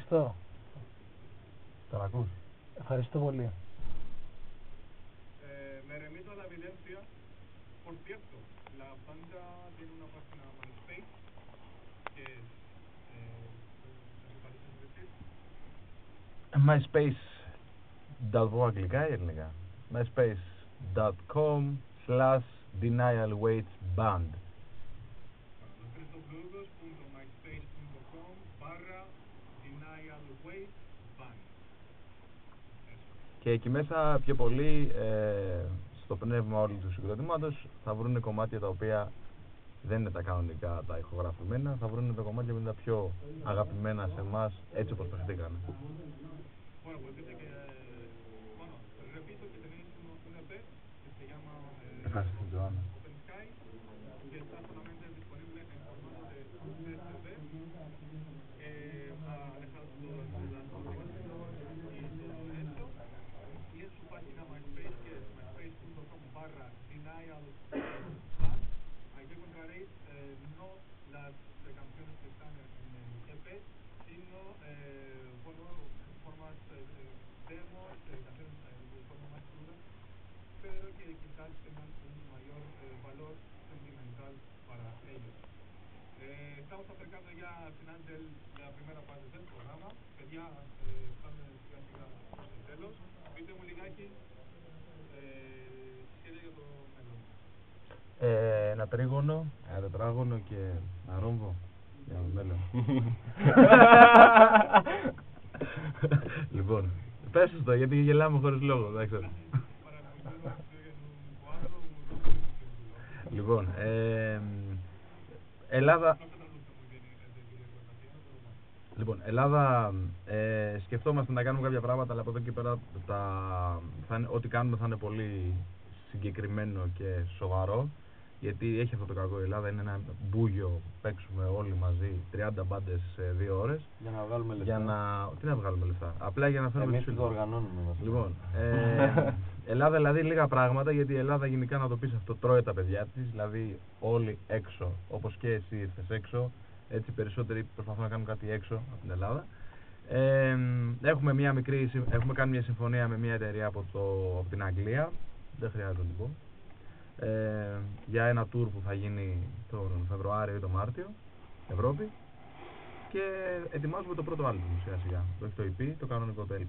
Ευχαριστώ. Τώρα ακούς. Ευχαριστώ πολύ. Me remito a la evidencia. Por cierto, la banda tiene una página MySpace que es, MySpace.com αγγλικά ή ελληνικά. MySpace.com/denialwaitsband. www.myspace.com/denialwaitsband. Και εκεί μέσα πιο πολύ στο πνεύμα όλου του συγκροτήματος θα βρουν κομμάτια τα οποία δεν είναι τα κανονικά, τα ηχογραφημένα, θα βρουν τα κομμάτια που είναι τα πιο αγαπημένα σε εμάς, έτσι όπως παιχτήκανε. Bueno, pues dice que, bueno, repito que tenéis un EP que se llama Open Sky, que está solamente disponible en formato de USB, ha dejado todas las aplicaciones y todo eso, y en su página MySpace, que es myspace.com/denialwaitsband, ahí encontraréis no las canciones que están en el EP, sino, bueno, formas demos, canciones de forma más cruda, pero que quizás tengan un mayor valor sentimental para ellos. Estamos acercando ya al final de la primera parte del programa, que ya están llegando los celos. Πείτε μου λιγάκι σχέδια για το μέλλον. Ένα τρίγωνο, ένα τετράγωνο και ένα ρόμβο για το μέλλον. Λοιπόν, πες το γιατί γελάμε χωρίς λόγο, δεν ξέρω. Λοιπόν, Ελλάδα... Λοιπόν, Ελλάδα, σκεφτόμαστε να κάνουμε κάποια πράγματα, αλλά από εδώ και πέρα ό,τι κάνουμε θα είναι πολύ συγκεκριμένο και σοβαρό. Γιατί έχει αυτό το κακό η Ελλάδα, είναι ένα μπούγιο, παίξουμε όλοι μαζί 30 μπάντες σε 2 ώρες. Για να βγάλουμε λεφτά. Τι να βγάλουμε λεφτά, απλά για να φέρουμε τους φίλους. Εμείς το οργανώνουμε. Λοιπόν, Ελλάδα δηλαδή λίγα πράγματα, γιατί η Ελλάδα γενικά να το πεις αυτό τρώει τα παιδιά της, δηλαδή όλοι έξω, όπως και εσύ ήρθες έξω, έτσι περισσότεροι προσπαθούν να κάνουν κάτι έξω από την Ελλάδα. Έχουμε κάνει μια συμφωνία με μια εταιρεία από την Αγγλία, δεν χρειάζεται να την πω, για ένα tour που θα γίνει τον Φεβρουάριο ή τον Μάρτιο, Ευρώπη, και ετοιμάζουμε το πρώτο άλμπουμ σιγά σιγά, το έχει το EP, το κανονικό το LP.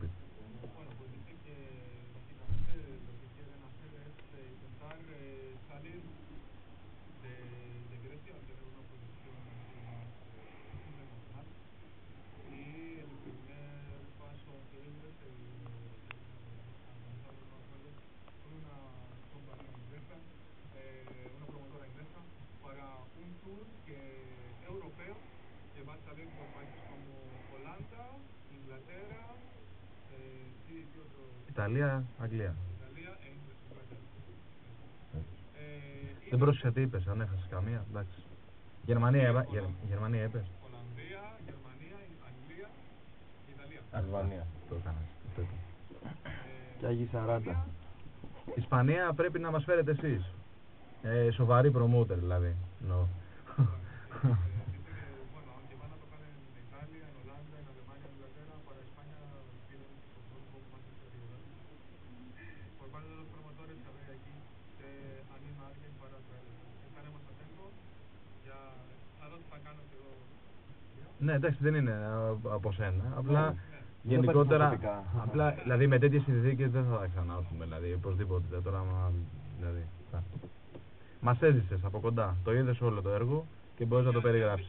Ιταλία, Αγγλία. Δεν πρόσεξα τι είπες, αν έχασες καμία, εντάξει. Γερμανία είπες. Ολλανδία, Γερμανία, Αγγλία, Ιταλία. Αλβανία. Το έκανες. Και Άγιοι 40. Ισπανία πρέπει να μας φέρετε εσείς. Σοβαρή promoter δηλαδή. No. Ναι, εντάξει, δεν είναι από σένα. Απλά γενικότερα. Απλά δηλαδή με τέτοιες συνθήκες δεν θα ξανάρθουμε. Δηλαδή οπωσδήποτε. Τώρα, δηλαδή. Μας έζησες από κοντά. Το είδες όλο το έργο και μπορείς να το περιγράψεις.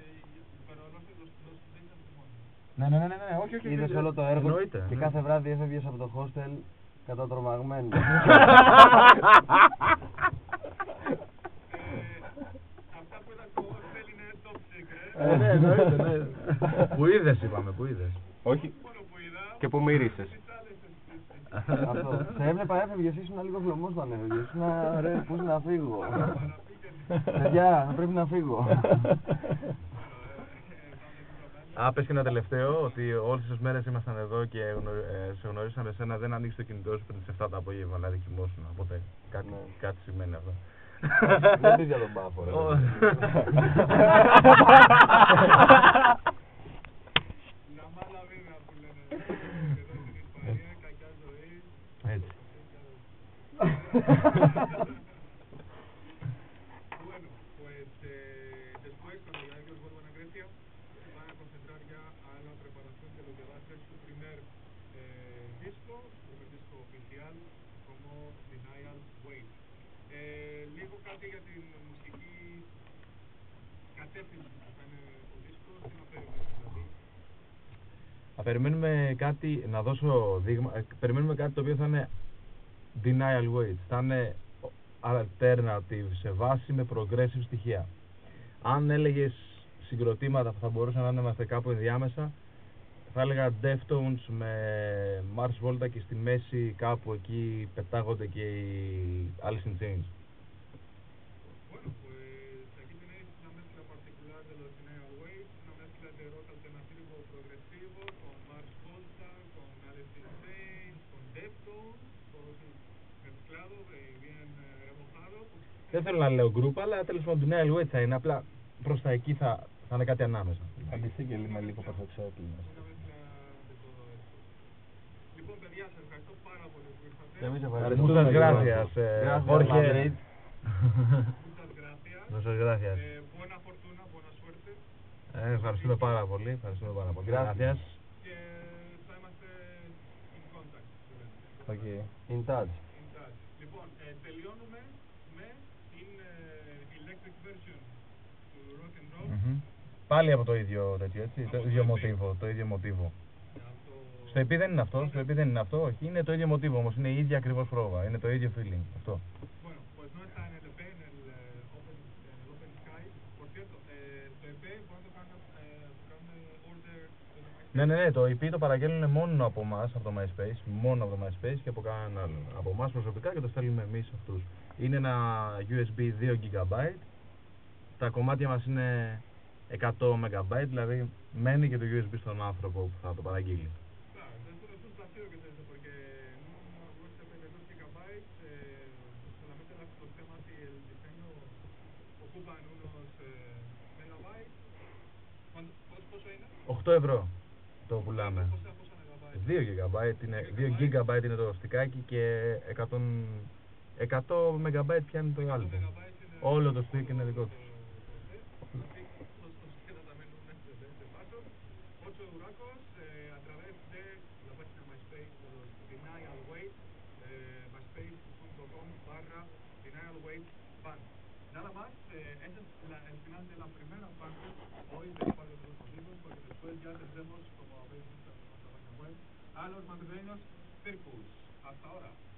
Ναι, όχι. Είδες όλο το έργο και κάθε βράδυ έφευγες από το hostel κατατρομαγμένο. Ναι, εννοείται. Που είδες είπαμε, που είδες. Όχι. Και που μύρισες. Αυτό. Σε έβλεπα, έφευγες, ήσουν λίγο βλωμός όταν έφευγες. Ήσουν ρε, πώς να φύγω. Παιδιά, πρέπει να φύγω. Πες και ένα τελευταίο, ότι όλες τις μέρες ήμασταν εδώ και σε γνωρίσαμε εσένα, δεν ανοίξεις το κινητό σου πριν τις 7 το απόγευμα, δηλαδή κοιμόσουν, οπότε κάτι σημαίνει αυτό. Δεν πεις για τον Πάφο, ρε. Bueno, pues después, cuando ya ellos vuelvan a Grecia, se van a concentrar ya a la preparación de lo que va a ser su primer disco oficial como Denial Wave. Λίγο κάτι για την μουσική κατεύθυνση που θα είναι ο δίσκος, τι να περιμένουμε δηλαδή. Θα περιμένουμε κάτι, να δώσω δείγμα, περιμένουμε κάτι το οποίο θα είναι Denial Wave, θα είναι alternative σε βάση με progressive στοιχεία. Αν έλεγες συγκροτήματα που θα μπορούσαν να είμαστε κάπου ενδιάμεσα, θα έλεγα Deftones με Mars Volta και στη μέση κάπου εκεί πετάγονται και οι Alice in Chains. Bueno, pues aquí tenéis una mezcla particular de los Denial Wave, una mezcla de rock alternativo progresivo con Mars Volta, con Alice in Chains, con Deftones, todo eso mezclado, bien remojado. Δεν θέλω να λέω group, αλλά τέλος πάντων Denial Wave θα είναι, απλά προς τα εκεί θα είναι κάτι ανάμεσα. Αντιστοίχει με λίγο προς το ξέπλυμα. Una mezcla de todo esto. Λοιπόν, παιδιά, σας ευχαριστώ πάρα πολύ που ήρθατε. Εμείς Muchas gracias, Jorge. Muchas gracias. Muchas gracias. Buena fortuna, buena suerte. Ευχαριστούμε πάρα πολύ. Ευχαριστούμε πάρα πολύ. Gracias. Και θα είμαστε in contact. Okay. In touch. In touch. Λοιπόν, τελειώνουμε με την electric version του rock and roll. Πάλι από το ίδιο τέτοιο, έτσι, Από το το ίδιο EP. μοτίβο, το ίδιο μοτίβο. Αυτό... Στο EP δεν είναι αυτό, στο EP δεν είναι αυτό, όχι, είναι το ίδιο μοτίβο όμως, είναι η ίδια ακριβώς πρόβα, είναι το ίδιο feeling, αυτό. Bueno, pues no está en el EP, en el Open Sky. Por cierto, το EP μπορεί να το κάνουν order στο MySpace. Ναι, το EP το παραγγέλνουν μόνο από εμάς, από το MySpace, μόνο από το MySpace και από κανέναν άλλον. Από εμάς προσωπικά και το στέλνουμε εμείς αυτούς. Είναι ένα USB 2 GB, τα κομμάτια μας είναι 100 MB, δηλαδή μένει και το USB στον άνθρωπο που θα το παραγγείλει. Claro, entonces es un planteo que es eso, porque en un USB de 2 GB solamente los temas y el diseño ocupan unos megabytes. ¿Πόσο είναι? 8 ευρώ το πουλάμε. Πόσα megabytes? 2 GB είναι, 2 GB είναι το στικάκι και 100 MB πιάνει το άλλο. Όλο το stick είναι δικό του. Nos queda también un de paso, 8 euracos a través de la página MySpace de los Denial Wave, myspace.com/Denial Wave Band. Nada más, ese es el final de la primera parte hoy del Parque de los Motivos, porque después ya tendremos, como habéis visto en nuestra página web, a los madrileños Circus. Hasta ahora.